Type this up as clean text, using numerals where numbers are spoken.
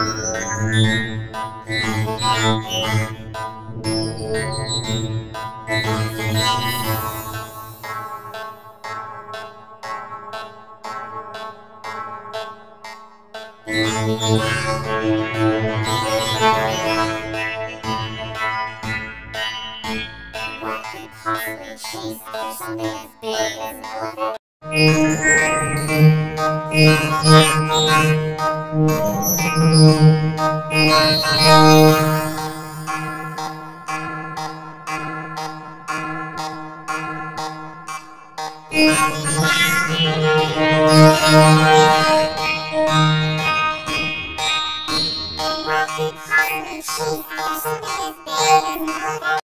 What could possibly chase after something as big as an elephant? What could possibly chase after something as big as an elephant?